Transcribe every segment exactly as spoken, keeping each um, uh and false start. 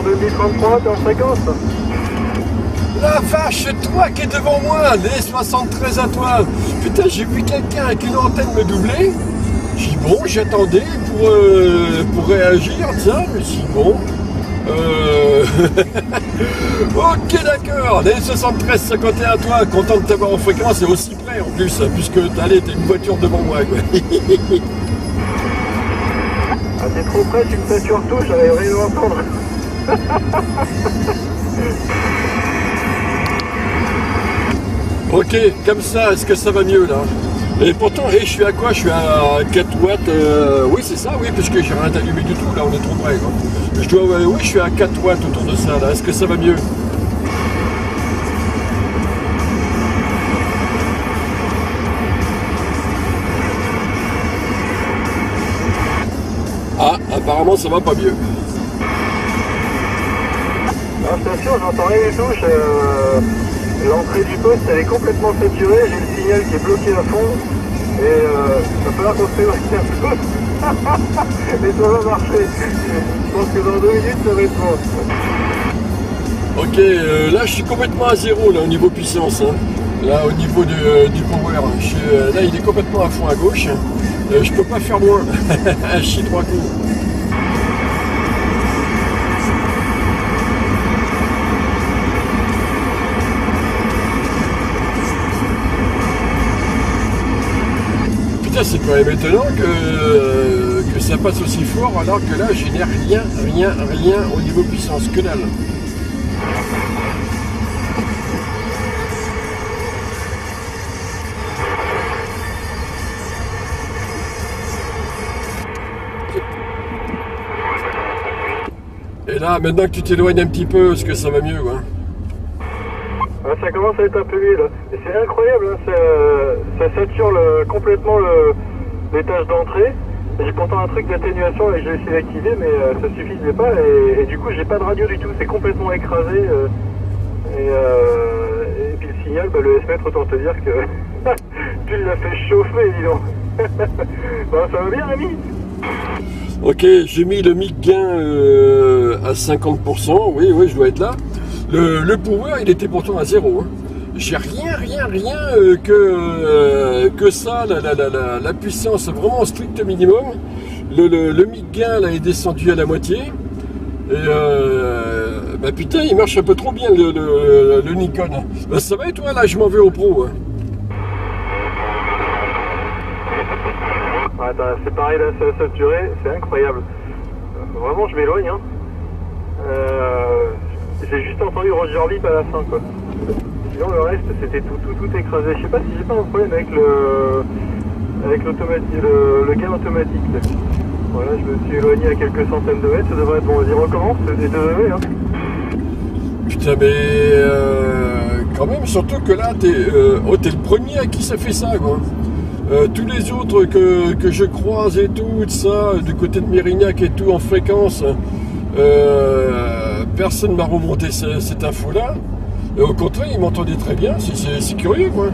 deux mille trente-trois, t'es en fréquence? La vache, toi qui es devant moi, les soixante-treize à toi. Putain, j'ai vu quelqu'un avec une antenne me doubler. J'ai dit bon, j'attendais pour, euh, pour réagir, tiens, je me suis dit bon. Euh... ok, d'accord, les soixante-treize cinquante et un à toi, content de t'avoir en fréquence et aussi près en plus, puisque allez, t'as une voiture devant moi, quoi. Ah, t'es trop près, tu me fais sur tout, j'avais rien à entendre. Ok, comme ça, est-ce que ça va mieux là? Et pourtant, hey, je suis à quoi? Je suis à quatre watts, euh, oui c'est ça, oui, parce que j'ai rien allumé du tout, là on est trop près, quoi. Je dois, euh, oui, je suis à quatre watts autour de ça, là, est-ce que ça va mieux? Ah, apparemment ça va pas mieux. Non, je t'assure, j'entends rien du tout. Je... L'entrée du poste, elle est complètement saturée. J'ai le signal qui est bloqué à fond. Et euh, il va falloir qu'on se réveille un peu. Mais ça va marcher. Je pense que dans deux minutes, ça va être bon. Ok, euh, là je suis complètement à zéro là au niveau puissance. Hein. Là au niveau de, euh, du power. Je suis, euh, là il est complètement à fond à gauche. Euh, je peux pas faire moins. Je chie trois coups. C'est quand même étonnant que, que ça passe aussi fort alors que là je n'ai rien, rien, rien au niveau puissance, que dalle. Et là, maintenant que tu t'éloignes un petit peu, est-ce que ça va mieux, quoi? Ah, ça commence à être un peu mieux là. Et c'est incroyable, hein, ça, ça sature le, complètement le, les tâches d'entrée. J'ai pourtant un truc d'atténuation et j'ai essayé d'activer, mais euh, ça suffisait pas. Et, et du coup, j'ai pas de radio du tout, c'est complètement écrasé. Euh, et, euh, et puis le signal, bah, le S-mètre, autant te dire que tu l'as fait chauffer, dis donc. Bon, ça va bien, Rémi? Ok, j'ai mis le mic gain euh, à cinquante pour cent, oui, oui, je dois être là. Le, le power, il était pourtant à zéro. Hein. J'ai rien, rien, rien euh, que, euh, que ça, la, la, la, la puissance vraiment au strict minimum. Le, le, le mic gain là, est descendu à la moitié. Et euh, bah putain, il marche un peu trop bien le, le, le Nikon. Bah, ça va et toi, là, je m'en vais au pro. Hein. Ah, c'est pareil, là, ça a saturé, c'est incroyable. Vraiment, je m'éloigne. Hein. Euh... J'ai juste entendu Roger Lip à la fin, quoi. Sinon le reste c'était tout, tout, tout écrasé. Je sais pas si j'ai pas un problème avec le avec l'automatique, le, le gain automatique. Voilà, je me suis éloigné à quelques centaines de mètres, ça devrait être bon. Vas-y, recommence, c'est désolé, hein. Putain, mais euh, quand même, surtout que là, t'es euh, oh, t'es le premier à qui ça fait ça, quoi. Euh, tous les autres que, que je croise et tout, tout ça, du côté de Mérignac et tout en fréquence. Euh, personne ne m'a remonté ce, cette info-là. Au contraire, il m'entendait très bien. C'est curieux, quoi.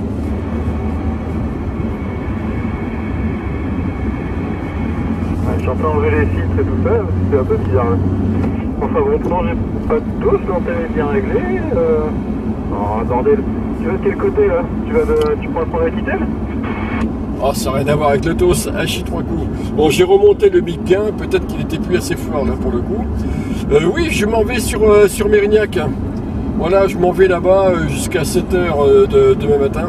Ouais, je suis en train d'enlever les filtres et tout ça. C'est un peu bizarre. Hein. Enfin bon, pourtant j'ai pas de douce, l'antenne est bien réglée. Euh... Oh, bordel. Tu vas de quel côté, là? Tu vas de... tu prends le Aquitaine? Oh, ça n'a rien à voir avec le dos, à chier trois coups. Bon, j'ai remonté le mic gain, peut-être qu'il était plus assez fort là pour le coup. Euh, oui, je m'en vais sur, euh, sur Mérignac. Voilà, je m'en vais là-bas euh, jusqu'à sept heures euh, de, demain matin.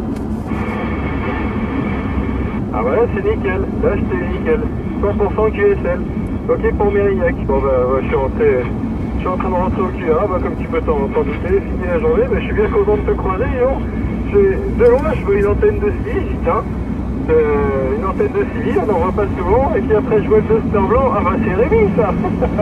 Ah voilà, c'est nickel. Là, c'était nickel. cent pour cent Q S L. Ok pour Mérignac. Bon bah, ouais, je suis rentré. Je suis en train de rentrer au Q A, bah, comme tu peux t'en douter, fini la journée, bah, je suis bien content de te croiser, non? De loin, je vois une antenne de Steve, putain. Euh, une antenne de civil, on n'en voit pas souvent, et puis après je vois le Duster blanc, ah bah c'est Rémi ça.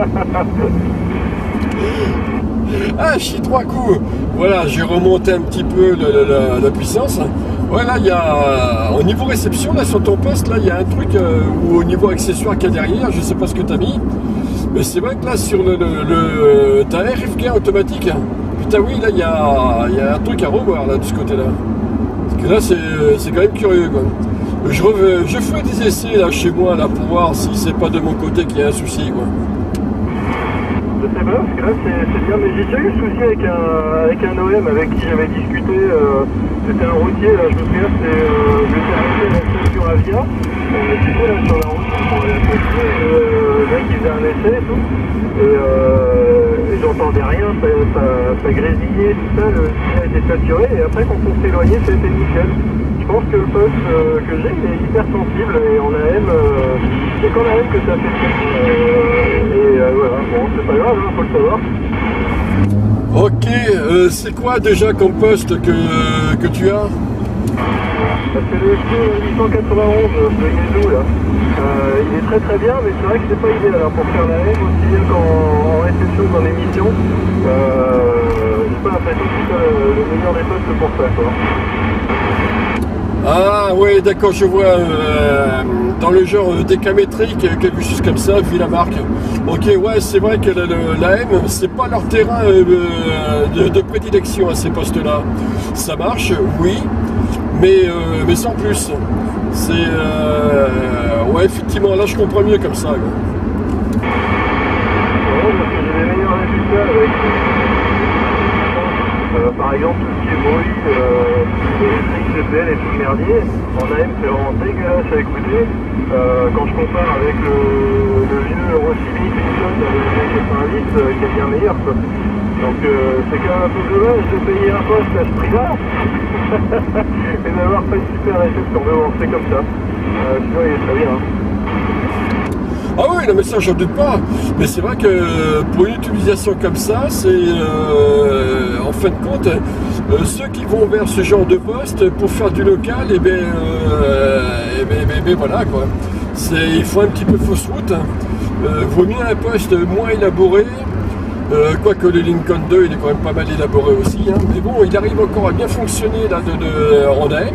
Ah, chie trois coups. Voilà, j'ai remonté un petit peu la, la, la puissance. Ouais, là, il y a, au niveau réception, là, sur ton poste, là, il y a un truc, euh, ou au niveau accessoire qu'il y a derrière, je sais pas ce que tu as mis, mais c'est vrai que là, sur le, le, le t'as un R F gain automatique. Putain, oui, là, il y a, y a un truc à revoir, là, de ce côté-là. Parce que là, c'est quand même curieux, quoi. Je, rev... je fais des essais là chez moi là pour voir si c'est pas de mon côté qu'il y a un souci, quoi. Je sais pas, parce que là c'est bien, mais j'ai déjà eu le souci avec un, avec un O M avec qui j'avais discuté, euh, c'était un routier, là, je me souviens, c'était euh, le terrain de la sur Avia, on était là sur la route pour aller à côté, et euh, le mec il faisait un essai et tout, et, euh, et j'entendais rien, ça, ça, ça grésillait, tout ça, le signal était saturé, et après quand on s'éloignait, ça a été nickel. Je pense que le poste euh, que j'ai, il est hyper sensible, et en A M, euh, c'est qu'en A M que ça fait ça. Euh, et euh, voilà, bon, c'est pas grave, hein, faut le savoir. Ok, euh, c'est quoi déjà comme poste que, que tu as? C'est le huit cent quatre-vingt-onze de Yezo là. Euh, il est très très bien, mais c'est vrai que c'est pas idéal hein, pour faire la M aussi bien qu'en réception qu'en émission. Euh, j'ai pas l'impression que c'est le meilleur des postes pour ça quoi. Ah ouais, d'accord, je vois euh, dans le genre décamétrique, quelque chose comme ça, vu la marque. Ok, ouais, c'est vrai que la, la M, c'est pas leur terrain euh, de, de prédilection à ces postes-là. Ça marche, oui, mais, euh, mais sans plus. C'est... Euh, ouais, effectivement, là je comprends mieux comme ça. Quoi. Ouais, parce que j'ai les meilleurs résultats avec... Euh, par exemple, tout ce qui est bruit, euh, électrique, G P L et tout le merdier, en A M c'est vraiment dégueulasse à écouter. Euh, quand je compare avec le, le vieux Eurocivic Edison avec le quatre-vingt-dix euh, qui est bien meilleur quoi. Donc euh, c'est quand même un peu dommage de payer un poste à ce prix-là et d'avoir pas une super réception. Mais bon, c'est comme ça. Euh, sinon il est très bien. Hein. Ah oui, non mais ça j'en doute pas. Mais c'est vrai que pour une utilisation comme ça, c'est euh, en fin de compte, euh, ceux qui vont vers ce genre de poste pour faire du local, et eh bien euh, eh ben, eh ben, voilà quoi. Il faut un petit peu fausse route. Hein. Euh, vaut mieux un poste moins élaboré. Euh, quoique le Lincoln deux il est quand même pas mal élaboré aussi. Hein. Mais bon, il arrive encore à bien fonctionner là de, de, en A M.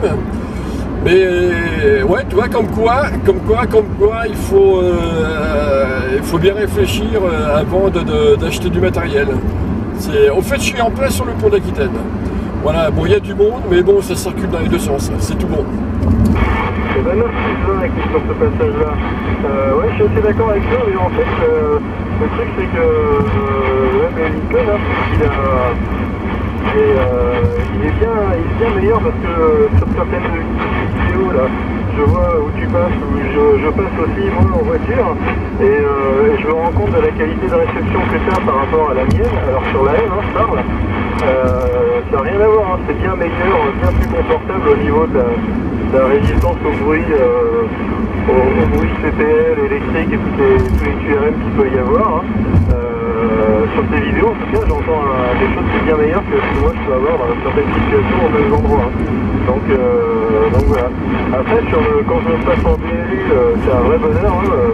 Mais ouais, tu vois, comme quoi, comme quoi, comme quoi, il faut, euh, il faut bien réfléchir avant d'acheter du matériel. Au fait, je suis en plein sur le pont d'Aquitaine. Voilà, bon, il y a du monde, mais bon, ça circule dans les deux sens, c'est tout bon. Eh ben, merci sur ce passage-là. Euh, ouais, je suis assez d'accord avec toi, mais en fait, euh, le truc, c'est que euh, ouais, Lincoln, hein, il a... Et euh, il, est bien, il est bien meilleur parce que euh, sur certaines vidéos là, je vois où tu passes, où je, je passe aussi moi en voiture et, euh, et je me rends compte de la qualité de réception que tu as par rapport à la mienne. Alors sur la M, hein, je parle, euh, ça n'a rien à voir, hein, c'est bien meilleur, bien plus confortable au niveau de la, de la résistance au bruit, euh, au, au bruit C P L, électrique et tous les, tous les Q R M qu'il peut y avoir. Hein. Euh, sur ces vidéos, en tout cas, j'entends euh, des choses qui sont bien meilleures que ce que moi je peux avoir dans certaines situations au même endroit. Hein. Donc, euh, donc voilà. Après, sur le, quand je me passe en B L U, euh, c'est un vrai bonheur. Hein, euh,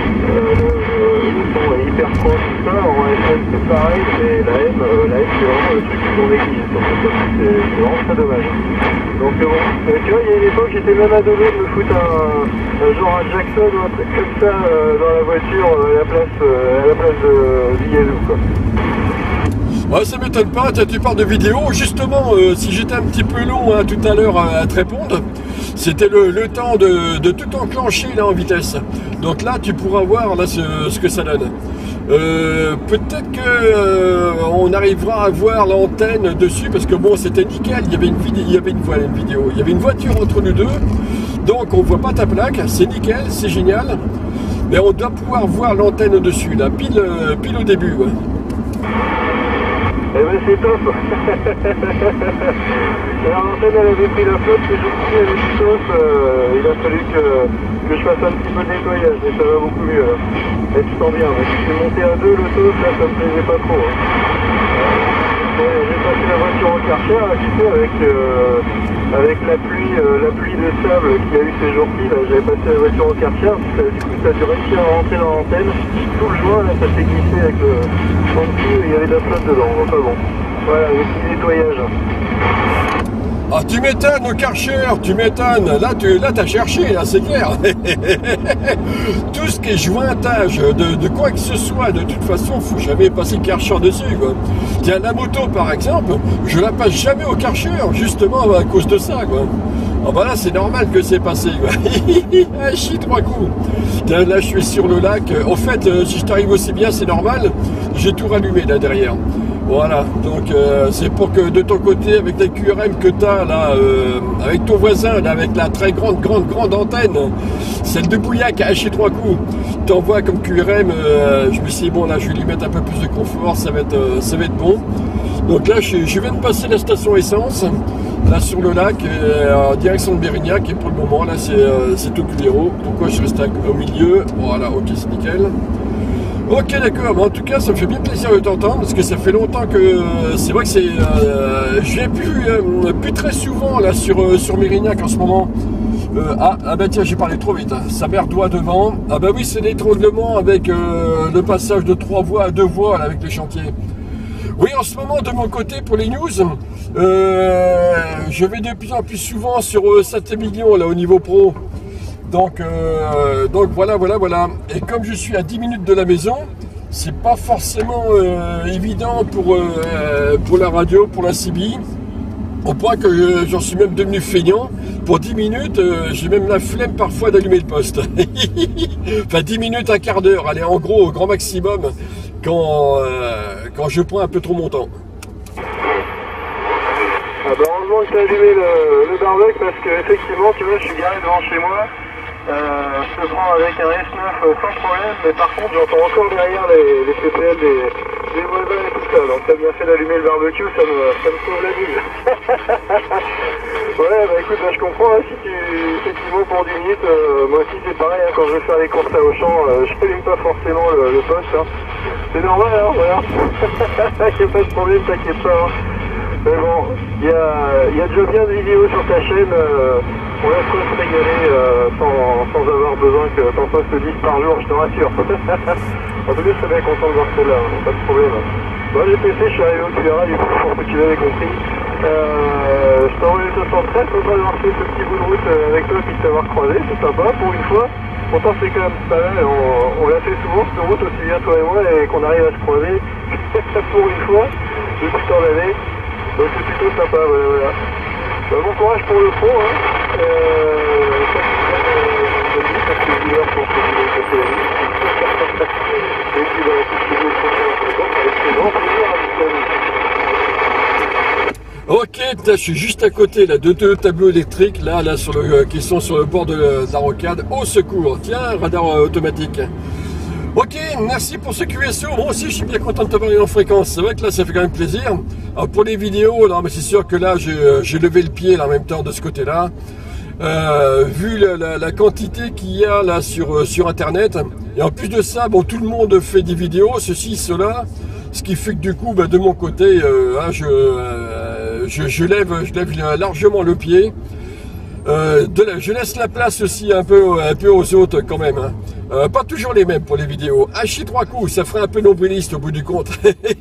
euh, le son est hyper proche, tout ça. En F M, c'est pareil, mais la M, euh, la M c'est vraiment le truc qui sont négligé. C'est vraiment très dommage. Donc euh, bon, euh, tu vois, il y a une époque, j'étais même adonné de me foutre un, un genre un Jackson ou un truc comme ça euh, dans la voiture euh, à la place, euh, à la place de Yezo, quoi. Ouais, ça m'étonne pas, tu parles de vidéo. Justement, euh, si j'étais un petit peu long hein, tout à l'heure à, à te répondre, c'était le, le temps de, de tout enclencher là en vitesse. Donc là, tu pourras voir là ce, ce que ça donne. Euh, Peut-être que euh, on arrivera à voir l'antenne dessus parce que bon, c'était nickel. Il y avait une vidéo, il y avait une, une vidéo, il y avait une voiture entre nous deux, donc on voit pas ta plaque. C'est nickel, c'est génial. Mais on doit pouvoir voir l'antenne dessus là, pile, pile au début. Ouais. Eh ben c'est top. Alors l'antenne elle avait pris la flotte, que j'ai pris avec du sauce, euh, il a fallu que, que je fasse un petit peu de nettoyage, mais ça va beaucoup mieux là. Et tu sens bien, mais si c'est monté à deux le sauce là, ça me plaisait pas trop. Hein. Euh, j'ai passé la voiture en Karcher, là, tu sais, avec, euh, avec la pluie, euh, la pluie de sable qu'il y a eu ces jours-ci, j'avais passé la voiture en Karcher, du coup ça a dû réussir à rentrer dans l'antenne, tout le joint là ça s'est glissé avec le en dessous et il y avait de la flotte dedans, enfin bon, voilà, le petit nettoyage. Ah, tu m'étonnes au Karcher, tu m'étonnes. Là, tu là, t'as cherché, là, c'est clair. Tout ce qui est jointage de, de quoi que ce soit, de toute façon, faut jamais passer Karcher dessus, quoi. Tiens, la moto, par exemple, je la passe jamais au Karcher, justement, à cause de ça, quoi. Ah bah là, c'est normal que c'est passé, quoi. Ah, chie trois coups. Tiens, là, je suis sur le lac. En fait, si je t'arrive aussi bien, c'est normal. j'ai tout rallumé là derrière. Voilà, donc euh, c'est pour que de ton côté, avec la Q R M que tu as là, euh, avec ton voisin, là, avec la très grande, grande, grande antenne, celle de Bouillac à H trois coups, t'envoies comme Q R M, euh, je me suis dit, bon là, je vais lui mettre un peu plus de confort, ça va être, euh, ça va être bon. Donc là, je, je viens de passer la station essence, là sur le lac, euh, en direction de Mérignac, et pour le moment, là, c'est euh, au Cuillero. Pourquoi je reste au milieu? Voilà, ok, c'est nickel. Ok, d'accord, mais en tout cas ça me fait bien plaisir de t'entendre parce que ça fait longtemps que c'est vrai que c'est euh, je viens plus, euh, plus très souvent là sur, euh, sur Mérignac en ce moment. Euh, ah, ah bah tiens, j'ai parlé trop vite, hein. Sa mère doit devant. Ah bah oui, c'est l'étranglement avec euh, le passage de trois voies à deux voies là, avec les chantiers. Oui, en ce moment de mon côté pour les news, euh, je vais de plus en plus souvent sur euh, Saint-Émilion là au niveau pro. Donc, euh, donc voilà, voilà, voilà. Et comme je suis à dix minutes de la maison, c'est pas forcément euh, évident pour, euh, pour la radio, pour la C B. Au point que j'en suis même devenu feignant. Pour dix minutes, euh, j'ai même la flemme parfois d'allumer le poste. Enfin, dix minutes, un quart d'heure. Allez, en gros, au grand maximum, quand, euh, quand je prends un peu trop mon temps. Ah bah heureusement que tu as allumé le, le barbecue parce que effectivement, tu vois, je suis garé devant chez moi. Euh, je te prends avec un S neuf euh, sans problème, mais par contre j'entends encore derrière les, les C P L des, des voisins et tout ça, donc t'as bien fait d'allumer le barbecue, ça me, ça me sauve la vie. Ouais, bah écoute, bah, je comprends, hein, si tu, effectivement pour dix minutes, euh, moi aussi c'est pareil, hein, quand je veux faire les courses à Auchan, euh, je n'allume pas forcément le, le poste, hein. C'est normal, hein, voilà. Y'a pas de problème, t'inquiète pas, hein. Mais bon, il y a, y a déjà bien des vidéos sur ta chaîne, euh, on laisse quoi se régaler euh, sans, sans avoir besoin que t'en postes dix par jour, je te rassure. En tout cas, je serais bien content de voir celle-là, hein, pas de problème. Bon, G P C, je suis arrivé au Cuillera, du coup, je pense que tu l'avais compris. Euh, je t'ai envoyé le soixante-treize, faut pas avoir fait ce petit bout de route avec toi puis t'avoir croisé, c'est sympa pour une fois. Pourtant, c'est quand même pas mal, on, on l'a fait souvent cette route, aussi bien toi et moi, et qu'on arrive à se croiser pour une fois, depuis tant d'années. Donc c'est plutôt sympa, voilà, voilà. Bah, bon courage pour le front, hein. Euh, ça c'est bien, euh, parce que j'ai l'heure pour que je vais passer la nuit. Et puis bah, tout ce qui est au prochain, avec ses grands plaisirs à Ok, je suis juste à côté là, de deux tableaux électriques là, là sur le, euh, qui sont sur le bord de, de la rocade. Au secours, tiens, radar euh, automatique. Ok, merci pour ce Q S O. Moi aussi, je suis bien content de te parler en fréquence. C'est vrai que là, ça fait quand même plaisir. Alors, pour les vidéos, non, mais c'est sûr que là, j'ai levé le pied là, en même temps de ce côté-là. Euh, vu la, la, la quantité qu'il y a là sur, sur Internet. Et en plus de ça, bon, tout le monde fait des vidéos, ceci, cela. Ce qui fait que du coup, bah, de mon côté, euh, hein, je, euh, je, je, lève, je lève largement le pied. Euh, de la, je laisse la place aussi un peu, un peu aux autres quand même. Hein. Euh, pas toujours les mêmes pour les vidéos. Hacher trois coups, ça ferait un peu nombriliste au bout du compte.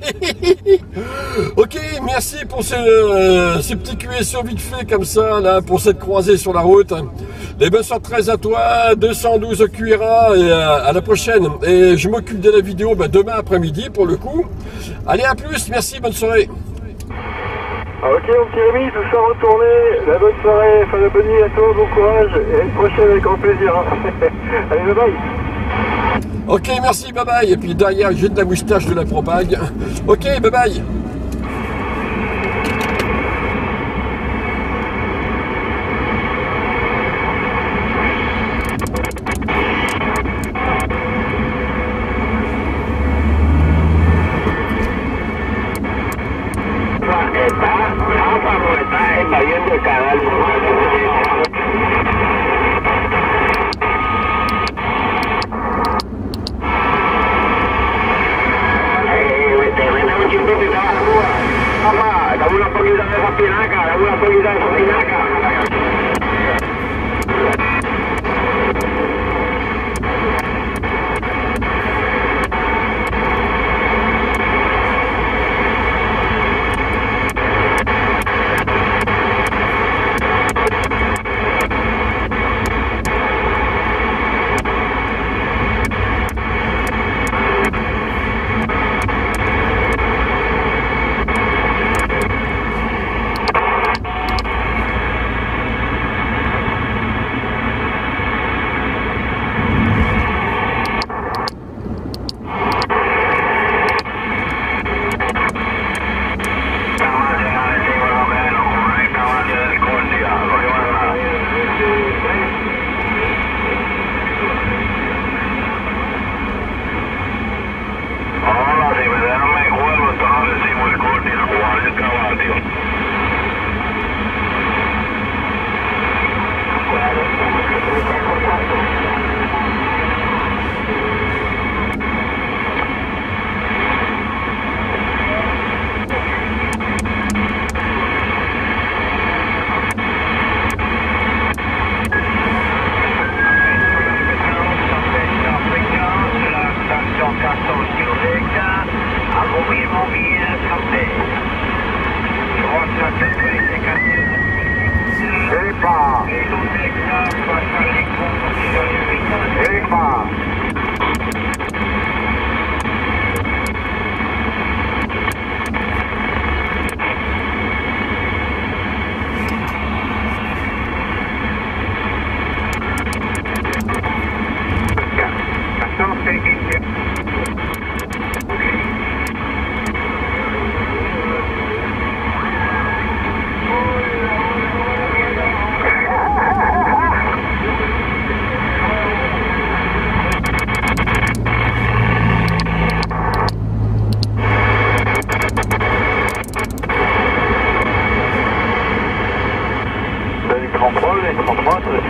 Ok, merci pour ce, euh, ce petit Q S O vite fait comme ça, là, pour cette croisée sur la route. Les bonnes soirées treize à toi, deux cent douze au Cuillera, et euh, à la prochaine. Et je m'occupe de la vidéo bah, demain après-midi pour le coup. Allez, à plus, merci, bonne soirée. Ah, ok mon petit Rémi, tout ça retourné, la bonne soirée, fin de bonne nuit à toi, bon courage, et à une prochaine avec grand plaisir. Hein. Allez, bye bye. Ok, merci, bye bye. Et puis derrière, j'ai de la moustache de la propague. Ok, bye bye. Invadiendo el canal. Eh, te vende un chimpito y te vas a Cuba. Papá, dame una poquita de esa espinaca, dame una poquita de esa espinaca.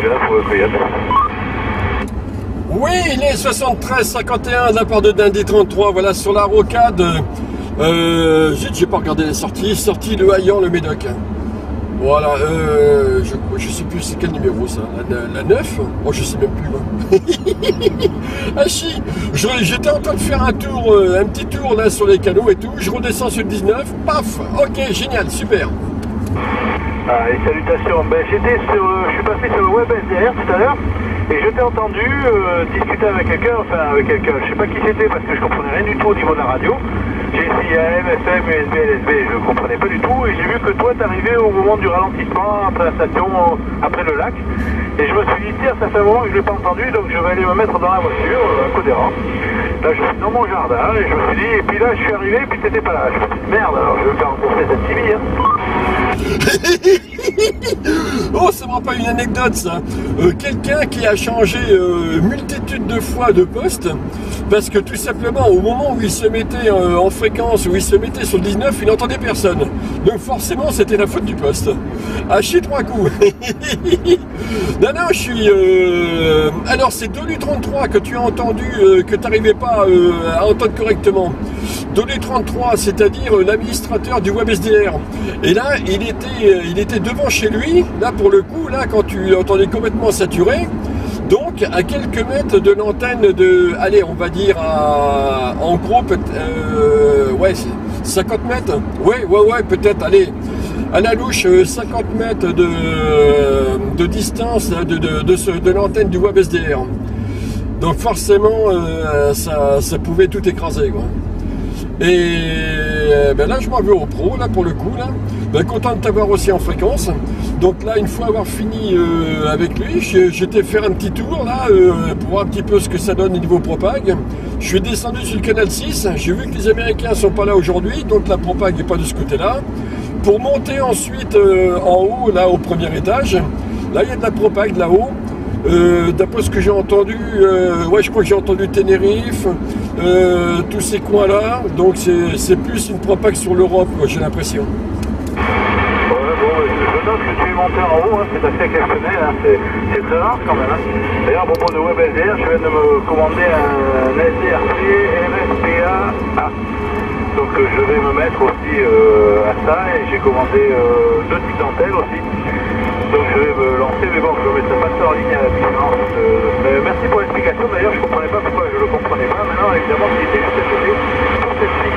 suis là pour le Coyote. Oui, il est soixante-treize cinquante et un de la part de Dundee trente-trois, voilà, sur la rocade. Euh, j'ai pas regardé les sorties, sortie le Haillan, le Médoc. Voilà, euh, je, je sais plus c'est quel numéro ça, la, la, la neuf. Oh, je sais même plus moi. Ah si, j'étais en train de faire un tour, un petit tour là sur les canaux et tout, je redescends sur le dix-neuf, paf, ok, génial, super. Ah, et salutations, ben, j'étais sur, je suis passé sur le web S D R tout à l'heure, et je t'ai entendu euh, discuter avec quelqu'un, enfin avec quelqu'un, je sais pas qui c'était parce que je comprenais rien du tout au niveau de la radio. J'ai essayé A M, F M, U S B, L S B, je ne comprenais pas du tout, et j'ai vu que toi t'arrivais au moment du ralentissement, après la station, après le lac, et je me suis dit, tiens, ça fait un moment que je ne l'ai pas entendu, donc je vais aller me mettre dans la voiture, à Codéran. Là, je suis dans mon jardin, et je me suis dit, et puis là, je suis arrivé, et puis t'étais pas là. Je me suis dit, merde, alors je vais me faire rembourser cette T V, hein. Oh, c'est vraiment pas une anecdote ça. Euh, Quelqu'un qui a changé euh, multitude de fois de poste parce que tout simplement au moment où il se mettait euh, en fréquence, où il se mettait sur le dix-neuf, il n'entendait personne. Donc forcément c'était la faute du poste. À chier trois coups. Non, non, je suis... Euh... Alors c'est Dolly trente-trois que tu as entendu, euh, que tu n'arrivais pas euh, à entendre correctement. Dolly trente-trois, c'est-à-dire euh, l'administrateur du web S D R. Et là, il était, euh, il était devant chez lui, là pour le coup, là quand tu entendais complètement saturé. Donc à quelques mètres de l'antenne de... Allez, on va dire à, en gros, euh, ouais, cinquante mètres. Ouais, ouais, ouais, peut-être, allez... À la louche, cinquante mètres de, de distance de, de, de, de, de l'antenne du web S D R. Donc forcément, euh, ça, ça pouvait tout écraser, quoi. Et ben là, je m'en vais au pro, là, pour le coup, là. Ben, content de t'avoir aussi en fréquence. Donc là, une fois avoir fini euh, avec lui, j'étais faire un petit tour, là, euh, pour voir un petit peu ce que ça donne au niveau propag. Je suis descendu sur le canal six. J'ai vu que les Américains sont pas là aujourd'hui, donc la propag n'est pas de ce côté-là. Pour monter ensuite euh, en haut, là, au premier étage, là, il y a de la propag là-haut. Euh, D'après ce que j'ai entendu, euh, ouais, je crois que j'ai entendu Tenerife, euh, tous ces coins-là. Donc, c'est plus une propag sur l'Europe, j'ai l'impression. Ouais, bon, je note que tu es monté en haut, hein, c'est assez exceptionnel, hein, c'est très rare quand même. Hein. D'ailleurs, à propos de web S D R, je viens de me commander un S D R C R S P A A. Donc euh, je vais me mettre aussi euh, à ça et j'ai commandé euh, deux types d'antennes aussi. Donc je vais me lancer, mais bon, je ne mettrai pas ça en ligne à la distance. Euh, mais merci pour l'explication, d'ailleurs je ne comprenais pas pourquoi je ne le comprenais pas. Maintenant évidemment c'était juste à côté pour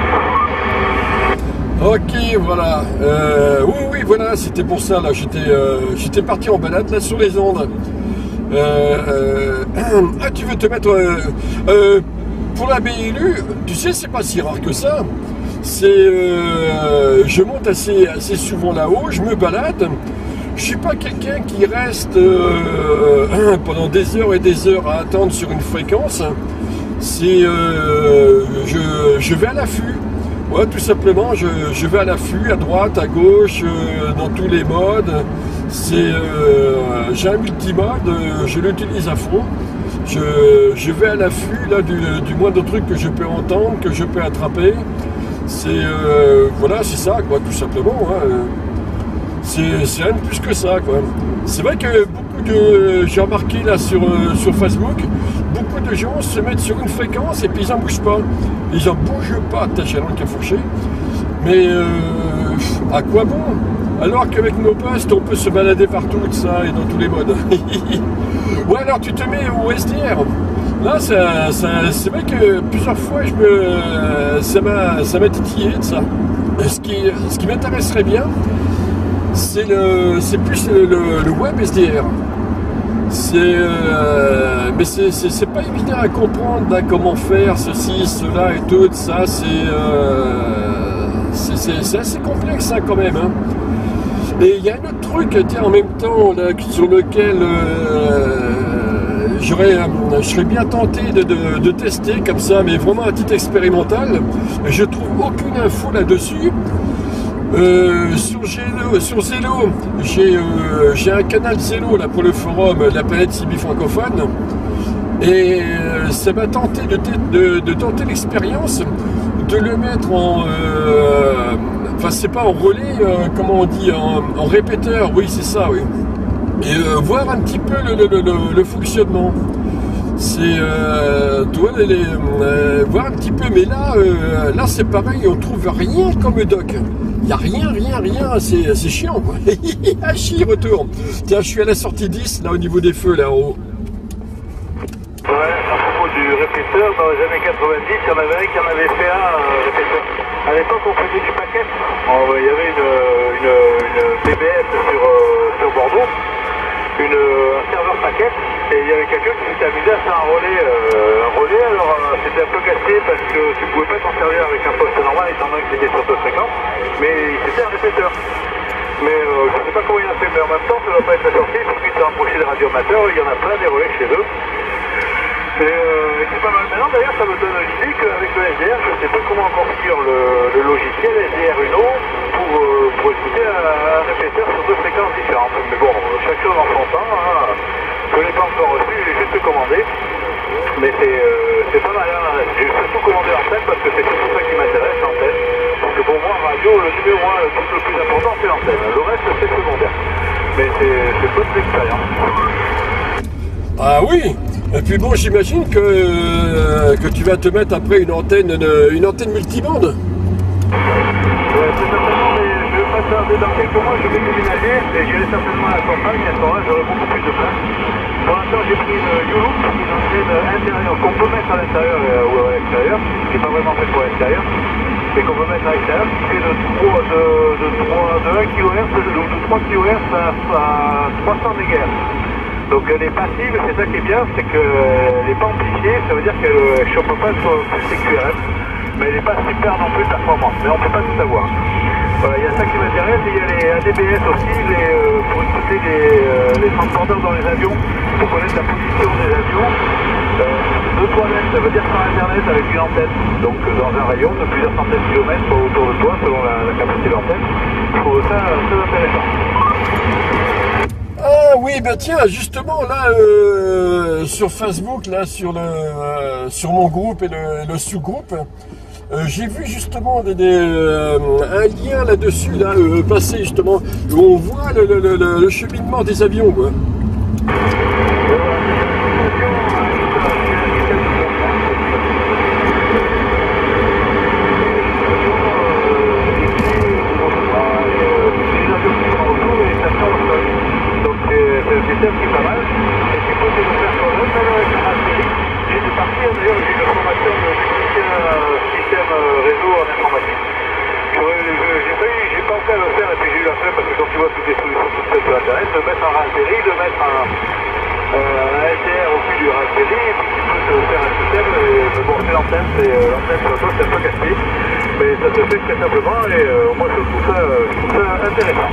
t'expliquer. Ok, voilà. Euh, oui, oui, voilà, c'était pour ça. Là, j'étais euh, j'étais parti en balade là sur les ondes. Euh, euh, ah, tu veux te mettre... Euh, euh, pour la B L U, tu sais, c'est pas si rare que ça. C'est, euh, je monte assez, assez souvent là-haut, je me balade. Je suis pas quelqu'un qui reste euh, pendant des heures et des heures à attendre sur une fréquence. C'est, euh, je, je vais à l'affût. Ouais, tout simplement, je, je vais à l'affût, à droite, à gauche, euh, dans tous les modes. C'est, euh, j'ai un multimode, euh, je l'utilise à fond. Je, je vais à l'affût là du, du moindre truc que je peux entendre, que je peux attraper. C'est euh, voilà, c'est ça quoi, tout simplement. Hein. C'est rien de plus que ça quoi. C'est vrai que beaucoup de, j'ai remarqué là sur sur Facebook, beaucoup de gens se mettent sur une fréquence et puis ils en bougent pas. Ils en bougent pas. T'as j'ai l'angle qui a fourché. Mais euh, à quoi bon? Alors qu'avec nos postes, on peut se balader partout, tout ça, et dans tous les modes. Ou alors tu te mets au S D R. Là, ça, ça, c'est vrai que plusieurs fois, je me, ça m'a titillé de ça. Ce qui, ce qui m'intéresserait bien, c'est plus le, le, le web S D R. C'est, euh, mais c'est pas évident à comprendre là, comment faire ceci, cela et tout ça. C'est euh, assez complexe ça quand même. Hein. Et il y a un autre truc, tiens, en même temps, là, sur lequel euh, j'aurais, euh, je serais bien tenté de, de, de tester comme ça, mais vraiment à titre expérimental. Je trouve aucune info là-dessus. Euh, sur Zelo, sur Zelo, j'ai euh, un canal Zelo là pour le forum La Planète Cibi francophone, et euh, ça m'a tenté de, de, de tenter l'expérience de le mettre en, euh, enfin c'est pas en relais, euh, comment on dit, en, en répéteur, oui c'est ça, oui. et euh, voir un petit peu le, le, le, le fonctionnement. C'est euh, tu vois, les, les, euh, voir un petit peu, mais là, euh, là c'est pareil, on trouve rien comme doc. Il n'y a rien, rien, rien, c'est chiant. Ah, chi, retourne. Tiens, je suis à la sortie dix, là, au niveau des feux, là, en haut. Ouais, à propos du répéteur, dans les années quatre-vingt-dix, il y en avait un qui en avait fait un euh, répéteur. À l'époque, on faisait du paquet. Oh, il y avait une, une, une B B S sur, euh, sur Bordeaux, une, un serveur paquet, et il y avait quelqu'un qui s'était amusé à faire un relais. Euh, un relais, alors euh, c'était un peu cassé parce que tu ne pouvais pas t'en servir avec un poste normal, étant donné que c'était sur deux fréquences, mais c'était un répéteur. Mais euh, je ne sais pas comment il a fait, mais en même temps, ça ne va pas être la sortie, parce qu'il s'est rapproché des radioamateurs, il y en a plein des relais chez eux. Et, euh, et c'est pas mal. Maintenant, d'ailleurs, ça me donne l'idée qu'avec le S D R, je ne sais pas comment construire le, le logiciel S D R Uno pour, euh, pour écouter un, un répéteur sur deux fréquences différentes. Mais bon, chaque chose en son temps. Hein. Je ne l'ai pas encore reçu, je l'ai juste commandé. Mais c'est euh, pas mal. Hein. J'ai surtout commandé l'antenne parce que c'est surtout ça qui m'intéresse, l'antenne. Parce que pour moi, radio, le numéro un, le truc le plus important, c'est l'antenne. Le reste, c'est secondaire. Mais c'est bonne expérience. Ah oui. Et puis bon, j'imagine que, euh, que tu vas te mettre après une antenne, une, une antenne multibande. Ouais, c'est certainement, mais je vais pas tarder. Dans quelques mois, je vais déménager et j'irai certainement à la campagne. À ce moment-là, j'aurai beaucoup plus de place. Pour l'instant, j'ai pris une YouLoop, une antenne intérieure qu'on peut mettre à l'intérieur ou à l'extérieur, qui n'est pas vraiment fait pour l'extérieur, mais qu'on peut mettre à l'extérieur, qui fait de, trois, de, de, trois, de un kilohertz, de, de trois kilohertz à, à trois cents mégahertz. Donc elle est passive, c'est ça qui est bien, c'est qu'elle n'est pas amplifiée, ça veut dire qu'elle ne chope pas sur plus C Q R M, mais elle n'est pas super non plus performante, mais on ne peut pas tout savoir. Voilà, il y a ça qui m'intéresse, et il y a les A D B S aussi, les, euh, pour écouter les, euh, les transporteurs dans les avions, pour connaître la position des avions. Euh, deux toilettes, ça veut dire par internet avec une antenne, donc euh, dans un rayon de plusieurs centaines de kilomètres autour de toi, selon la, la capacité de l'antenne. Je trouve ça très intéressant. Ah oui, bah tiens, justement là euh, sur Facebook, là sur le euh, sur mon groupe et le, le sous-groupe, euh, j'ai vu justement des, des, euh, un lien là-dessus, là, euh, passer justement, où on voit le, le, le, le cheminement des avions, quoi. C'est un système qui est pas mal, et qui peut se faire sur le même avec un Raspberry. J'ai une partie, d'ailleurs, j'ai une formation de technicien système réseau en informatique. J'ai failli, j'ai pensé à le faire, et puis j'ai eu la flemme, parce que quand tu vois toutes les solutions toutes faites sur Internet, de mettre un Raspberry, de mettre un, euh, un S D R au cul du Raspberry, et puis tu peux te faire un système, et, mais bon, c'est l'antenne, c'est l'antenne sur toi, c'est un peu cassé, mais ça se fait très simplement, et euh, moi je trouve ça, je trouve ça intéressant.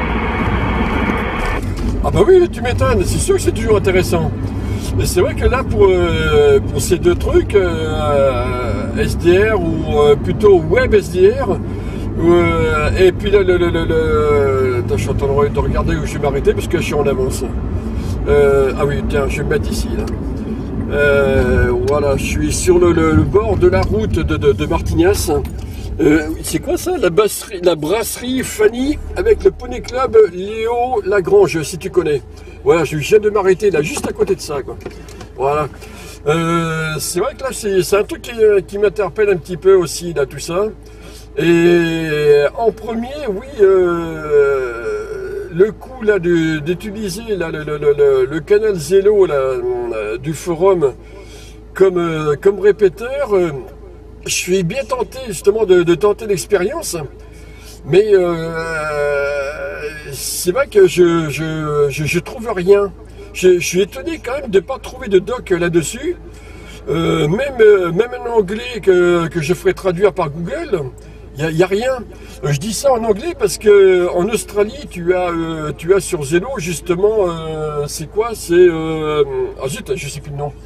Ah bah oui, tu m'étonnes, c'est sûr que c'est toujours intéressant. Mais c'est vrai que là, pour, euh, pour ces deux trucs, euh, S D R ou euh, plutôt Web S D R, euh, et puis là, le, le, le, le... Attends, je suis en train de regarder où je vais m'arrêter parce que je suis en avance. Euh, ah oui, tiens, je vais me mettre ici, là. Euh, voilà, je suis sur le, le, le bord de la route de, de, de Martignas. Euh, c'est quoi ça, la brasserie, la brasserie Fanny avec le Poney Club Léo Lagrange, si tu connais. Voilà, je viens de m'arrêter là, juste à côté de ça, quoi. Voilà. Euh, c'est vrai que là, c'est un truc qui, qui m'interpelle un petit peu aussi, là, tout ça. Et en premier, oui, euh, le coup là d'utiliser là le, le, le, le canal Zelo là, du forum comme, comme répéteur. Euh, Je suis bien tenté justement de, de tenter l'expérience, mais euh, c'est vrai que je, je, je, je trouve rien. Je, je suis étonné quand même de ne pas trouver de doc là-dessus. Euh, même, même en anglais que, que je ferai traduire par Google, il n'y a, a rien. Je dis ça en anglais parce que en Australie, tu as, euh, tu as sur Zelo justement, euh, c'est quoi? C'est euh, ah zut, je sais plus le nom.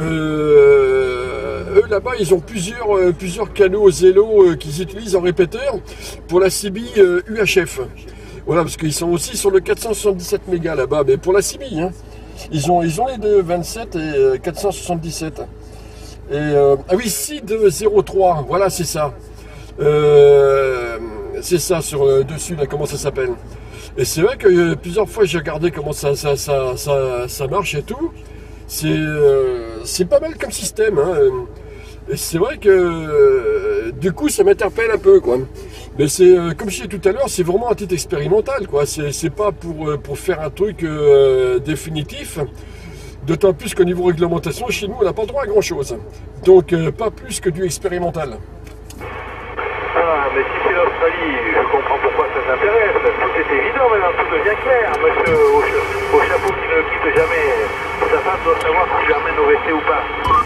Euh, eux là-bas ils ont plusieurs, euh, plusieurs canaux Zelo euh, qu'ils utilisent en répéteur pour la C B I euh, U H F. Voilà, parce qu'ils sont aussi sur le quatre cent soixante-dix-sept mégas là-bas, mais pour la C B I, hein. Ils ont, ils ont les deux, vingt-sept et euh, quatre cent soixante-dix-sept. Et, euh, ah oui, S I D zéro trois, voilà, c'est ça. Euh, c'est ça sur euh, dessus là, comment ça s'appelle. Et c'est vrai que euh, plusieurs fois j'ai regardé comment ça, ça, ça, ça, ça marche et tout. C'est euh, c'est pas mal comme système. Hein. Et c'est vrai que euh, du coup ça m'interpelle un peu, quoi. Mais c'est euh, comme je disais tout à l'heure, c'est vraiment un titre expérimental, quoi. C'est c'est pas pour, euh, pour faire un truc euh, définitif. D'autant plus qu'au niveau réglementation, chez nous, on n'a pas le droit à grand chose. Donc euh, pas plus que du expérimental. Ah, mais si c'est l'Australie, je comprends pourquoi ça t'intéresse. Tout est évident maintenant, tout devient clair. Monsieur au, au chapeau qui ne quitte jamais, sa femme doit savoir si je l'amène au W C ou pas.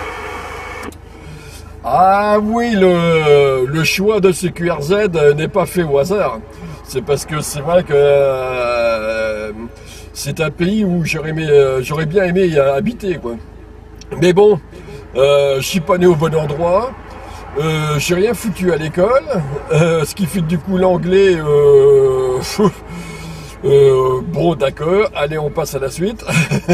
Ah oui, le, le choix de ce Q R Z n'est pas fait au hasard. C'est parce que c'est vrai que euh, c'est un pays où j'aurais euh, bien aimé habiter, quoi. Mais bon, euh, je suis pas né au bon endroit. Euh, j'ai rien foutu à l'école, euh, ce qui fait du coup l'anglais. Euh, euh, bon, d'accord. Allez, on passe à la suite.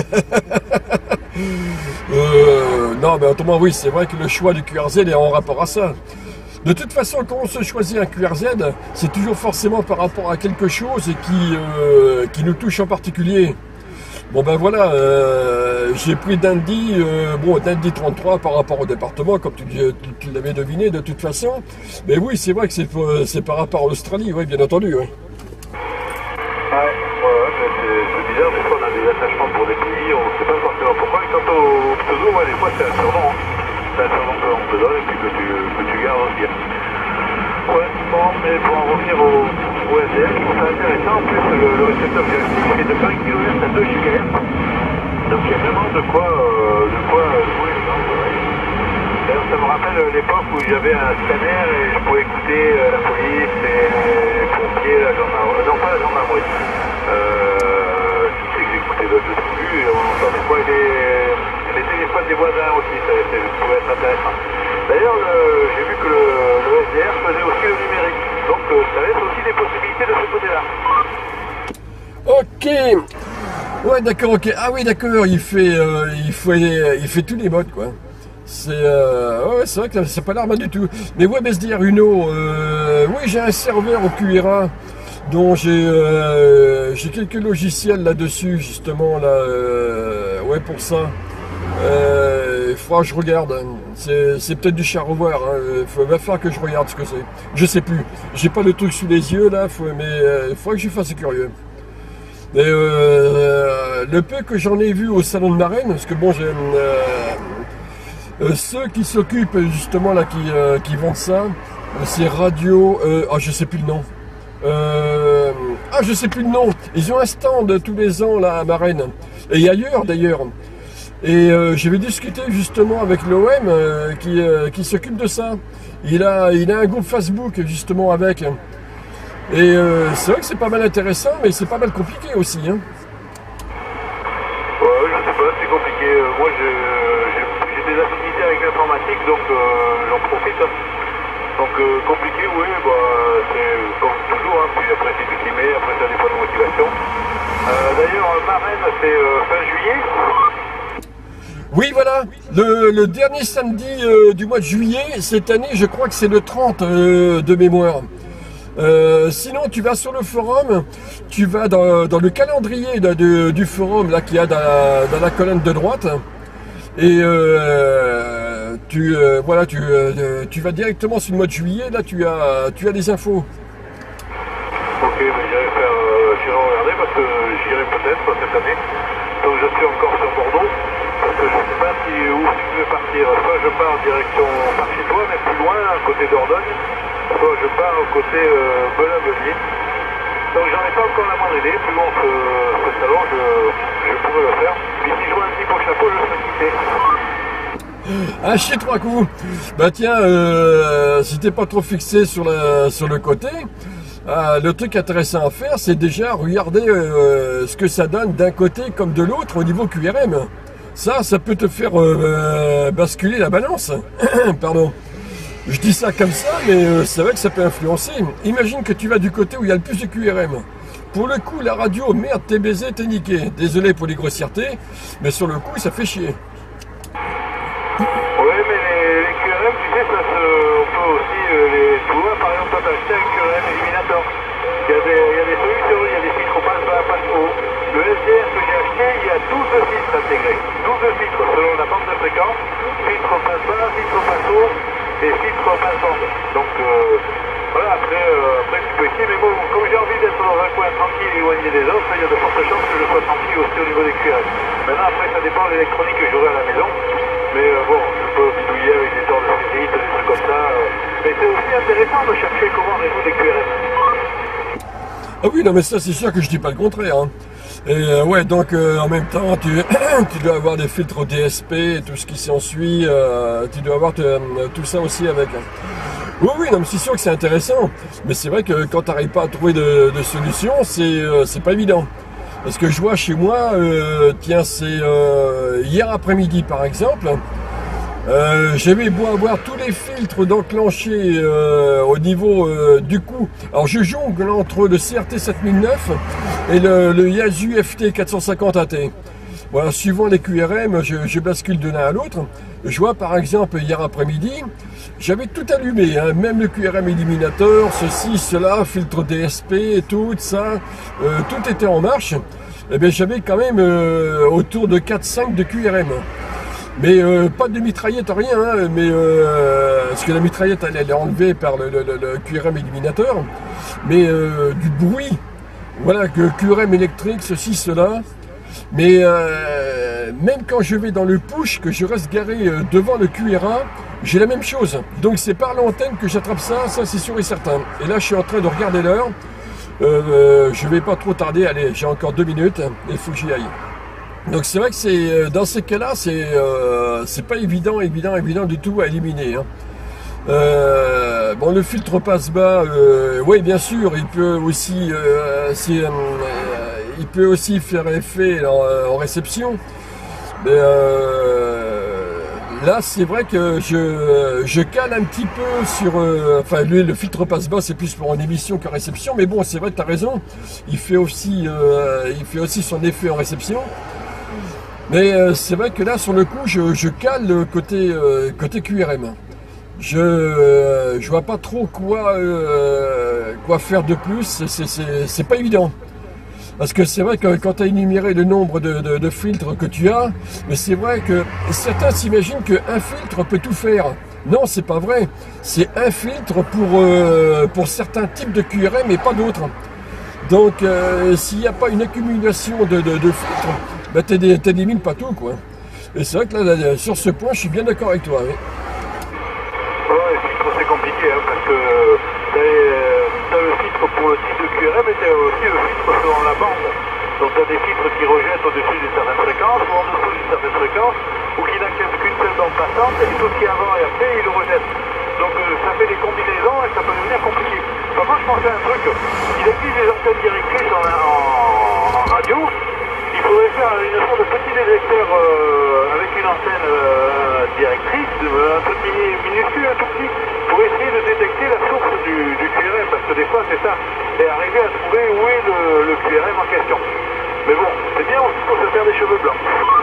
euh, non, mais autrement, oui, c'est vrai que le choix du Q R Z est en rapport à ça. De toute façon, quand on se choisit un Q R Z, c'est toujours forcément par rapport à quelque chose qui, euh, qui nous touche en particulier. Bon ben voilà, euh, j'ai pris Dundee, euh, bon Dundee trente-trois par rapport au département, comme tu, tu, tu l'avais deviné de toute façon. Mais oui, c'est vrai que c'est par rapport à l'Australie, oui, bien entendu. Oui. Ouais, ouais, c'est bizarre, des fois on a des attachements pour des pays, on ne sait pas forcément pourquoi. Et quant au pseudo, ouais, des fois c'est un surnom. C'est un surnom qu'on te donne et puis que tu, que tu gardes aussi. Ouais, bon, mais pour en revenir au, au S D F, je trouve ça intéressant. En plus, le, le récepteur galactique est de vingt kilomètres à deux gigahertz. Donc il y a vraiment de quoi, euh, de quoi euh, jouer dedans. D'ailleurs, ça me rappelle l'époque où j'avais un scanner et je pouvais écouter euh, la police et les pompiers, la gendarmerie. Non, pas la gendarmerie. Euh, qui c'est que j'écoutais d'autres trucs et on entendait quoi les, les téléphones des voisins aussi, ça, ça pouvait être intéressant. D'ailleurs, j'ai vu que le, le S D R faisait aussi le numérique. Donc euh, ça laisse aussi des possibilités de ce côté-là. Ok. Ouais, d'accord, ok. Ah oui, d'accord, il fait, euh, il fait, il fait tous les modes, quoi. C'est, euh, ouais, c'est vrai que c'est pas l'arme du tout. Mais ouais, S D R Uno, euh, oui, j'ai un serveur au Q R A dont j'ai, euh, j'ai quelques logiciels là-dessus, justement, là, euh, ouais, pour ça. Euh, il faudra que je regarde. C'est peut-être du char revoir. Il hein. va falloir que je regarde ce que c'est. Je sais plus. J'ai pas le truc sous les yeux là, faut, mais il euh, faudra que je fasse curieux. Mais euh, le peu que j'en ai vu au salon de Marraine, parce que bon, j'ai euh, euh, ceux qui s'occupent justement là, qui, euh, qui vendent ça, c'est Radio. Euh, ah, je sais plus le nom. Euh, ah, je sais plus le nom. Ils ont un stand tous les ans là à Marraine et ailleurs d'ailleurs. Et euh, j'avais discuté justement avec l'O M euh, qui, euh, qui s'occupe de ça. Il a, il a un groupe Facebook justement avec. Et euh, c'est vrai que c'est pas mal intéressant, mais c'est pas mal compliqué aussi. Hein. Ouais, je sais pas, c'est compliqué. Moi, j'ai des affinités avec l'informatique, donc euh, j'en profite. Donc euh, compliqué, oui, bah, c'est comme toujours. Hein. Puis après, c'est du timé, après, ça dépend de motivation. Euh, D'ailleurs, Marraine, c'est euh, fin juillet. Oui, voilà, le, le dernier samedi euh, du mois de juillet, cette année, je crois que c'est le trente euh, de mémoire. Euh, sinon, tu vas sur le forum, tu vas dans, dans le calendrier de, de, du forum là qu'il y a dans la, dans la colonne de droite, et euh, tu, euh, voilà, tu, euh, tu vas directement sur le mois de juillet, là tu as, tu as les infos. Ok, mais j'irai faire, euh, j'irai regarder parce que j'irai peut-être cette année, donc je suis encore sur Bordeaux. Parce que je ne sais pas si, où tu veux partir. Soit je pars en direction par chez toi, mais plus loin, à côté d'Ordogne, soit je pars au côté euh, Belin-Belier. Donc j'en ai pas encore la moindre idée. Plus loin que ce salon, je, je pourrais le faire. Puis si je vois un petit au chapeau, je serai quitté. Un chier trois coups. Bah tiens, euh, si t'es pas trop fixé sur, la, sur le côté, euh, le truc intéressant à faire, c'est déjà regarder euh, ce que ça donne d'un côté comme de l'autre au niveau Q R M. Ça, ça peut te faire euh, basculer la balance. Pardon. Je dis ça comme ça, mais euh, c'est vrai que ça peut influencer. Imagine que tu vas du côté où il y a le plus de Q R M. Pour le coup, la radio, merde, t'es baisé, t'es niqué. Désolé pour les grossièretés, mais sur le coup, ça fait chier. Oui, mais les, les Q R M, tu sais, ça se, on peut aussi euh, les... Tu vois, par exemple, toi, t'as acheté un Q R M Eliminator. Il y a des, il y a des solutions, il y a des filtres intégré. douze filtres selon la bande de fréquence, filtre passe bas, filtre passe haut et filtre passe bande. Donc euh, voilà, après, euh, après tu peux essayer, mais bon, comme j'ai envie d'être dans un coin tranquille et éloigné des autres, il y a de fortes chances que je sois tranquille aussi au niveau des Q R M. Maintenant après ça dépend de l'électronique que j'aurai à la maison, mais euh, bon, je peux bidouiller avec des sortes de satellites, des trucs comme ça, euh, mais c'est aussi intéressant de chercher comment résoudre les Q R M. Ah oui, non mais ça c'est sûr que je dis pas le contraire. Hein. Et euh, ouais, donc euh, en même temps, tu, tu dois avoir des filtres D S P et tout ce qui s'ensuit, euh, tu dois avoir te, tout ça aussi avec. Oui, oui, non mais c'est sûr que c'est intéressant, mais c'est vrai que quand tu n'arrives pas à trouver de, de solution, c'est euh, c'est pas évident. Parce que je vois chez moi, euh, tiens, c'est euh, hier après-midi par exemple, Euh, j'avais beau avoir tous les filtres d'enclencher euh, au niveau euh, du coup. Alors je jongle entre le C R T sept mille neuf et le, le Yaesu F T quatre cent cinquante A T. Voilà, suivant les Q R M, je, je bascule de l'un à l'autre. Je vois par exemple hier après-midi, j'avais tout allumé, hein, même le Q R M éliminateur, ceci, cela, filtre D S P et tout ça, euh, tout était en marche. Et bien j'avais quand même euh, autour de quatre cinq de Q R M. Mais euh, pas de mitraillette, rien, hein, mais euh, parce que la mitraillette elle, elle est enlevée par le, le, le Q R M éliminateur, mais euh, du bruit, voilà, que Q R M électrique, ceci, cela. Mais euh, même quand je vais dans le push, que je reste garé euh, devant le Q R A, j'ai la même chose. Donc c'est par l'antenne que j'attrape ça, ça c'est sûr et certain. Et là je suis en train de regarder l'heure, euh, euh, je vais pas trop tarder, allez, j'ai encore deux minutes, il faut que j'y aille. Donc c'est vrai que c'est dans ces cas-là, c'est euh, c'est pas évident, évident, évident du tout à éliminer. Hein. Euh, bon, le filtre passe bas, euh, oui, bien sûr, il peut aussi, euh, c'est, euh, il peut aussi faire effet en, en réception. Mais euh, là, c'est vrai que je, je cale un petit peu sur, euh, enfin, lui, le filtre passe bas, c'est plus pour en émission qu'en réception. Mais bon, c'est vrai que tu as raison, il fait aussi, euh, il fait aussi son effet en réception. Mais euh, c'est vrai que là, sur le coup, je, je cale côté, euh, côté Q R M. Je euh, je vois pas trop quoi, euh, quoi faire de plus, c'est pas évident. Parce que c'est vrai que quand tu as énuméré le nombre de, de, de filtres que tu as, mais c'est vrai que certains s'imaginent qu'un filtre peut tout faire. Non, c'est pas vrai. C'est un filtre pour, euh, pour certains types de Q R M et pas d'autres. Donc, euh, s'il n'y a pas une accumulation de, de, de filtres, bah, tu n'élimines pas tout, quoi. Et c'est vrai que là, là, sur ce point, je suis bien d'accord avec toi. Oui. Ouais, les filtres, c'est compliqué, hein, parce que tu as le filtre pour le type de Q R M et tu as aussi le filtre selon la bande. Donc, tu as des filtres qui rejettent au-dessus d'une certaine fréquence ou en dessous d'une certaine fréquence, ou qui n'acceptent qu'une seule bande passante, et tout ce qui est avant et après, ils le rejettent. Donc, euh, ça fait des combinaisons et ça peut devenir compliqué. Par contre, je pensais à un truc, il existe des antennes directrices en, en, en radio. Il faudrait faire une sorte de petit détecteur euh, avec une antenne euh, directrice, un petit minuscule, un tout petit, pour essayer de détecter la source du, du Q R M, parce que des fois c'est ça, et arriver à trouver où est le, le Q R M en question. Mais bon, c'est bien aussi pour se faire des cheveux blancs.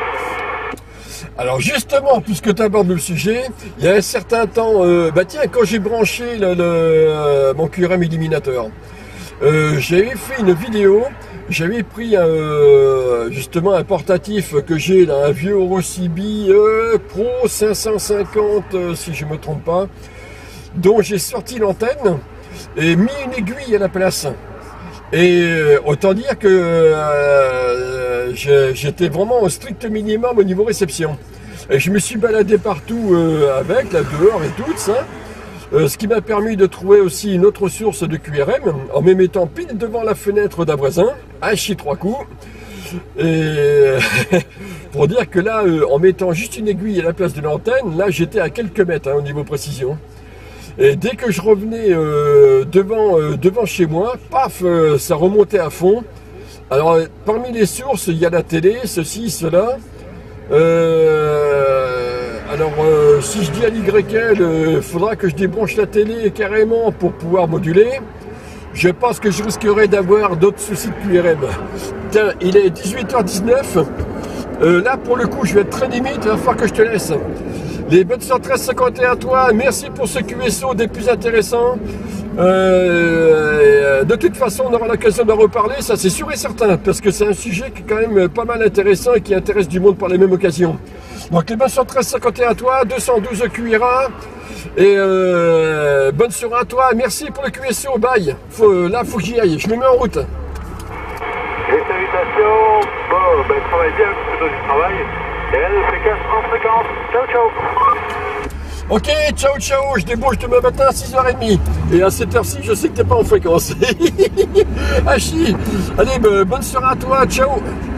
Alors justement, puisque tu abordes le sujet, il y a un certain temps, euh, bah tiens, quand j'ai branché le, le, euh, mon Q R M éliminateur, euh, j'avais fait une vidéo. J'avais pris euh, justement un portatif que j'ai là, un vieux Eurocibi euh, Pro cinq cent cinquante euh, si je me trompe pas, dont j'ai sorti l'antenne et mis une aiguille à la place. Et euh, autant dire que euh, j'étais vraiment au strict minimum au niveau réception. Et je me suis baladé partout euh, avec, là dehors et tout ça. Euh, ce qui m'a permis de trouver aussi une autre source de Q R M en me mettant pile devant la fenêtre d'un voisin, à chier trois coups. Et pour dire que là, euh, en mettant juste une aiguille à la place de l'antenne, là j'étais à quelques mètres hein, au niveau précision. Et dès que je revenais euh, devant, euh, devant chez moi, paf, euh, ça remontait à fond. Alors euh, parmi les sources, il y a la télé, ceci, cela. Euh, alors euh, si je dis à l'Y L, il euh, faudra que je débranche la télé carrément pour pouvoir moduler. Je pense que je risquerais d'avoir d'autres soucis de Q R M. Tiens, il est dix-huit heures dix-neuf. Euh, là pour le coup je vais être très limite, il va falloir que je te laisse. Les bonnes cent treize cinquante et un à toi, merci pour ce Q S O des plus intéressants. Euh, de toute façon, on aura l'occasion d'en reparler, ça c'est sûr et certain, parce que c'est un sujet qui est quand même pas mal intéressant et qui intéresse du monde par les mêmes occasions. Donc les bonnes sur treize cinquante et un à toi, deux cent douze Q I R A, et euh, bonne soirée à toi, merci pour le Q S O, bye. Faut, là, faut que j'y aille, je me mets en route. Et salutations, bon, ben travaille bien, c'est plutôt du travail. Et là, le fréquence en fréquence, ciao ciao. Ok, ciao ciao, je débouche demain matin à six heures trente. Et à cette heure-ci, je sais que t'es pas en fréquence. Hachi, allez, bonne soirée à toi, ciao.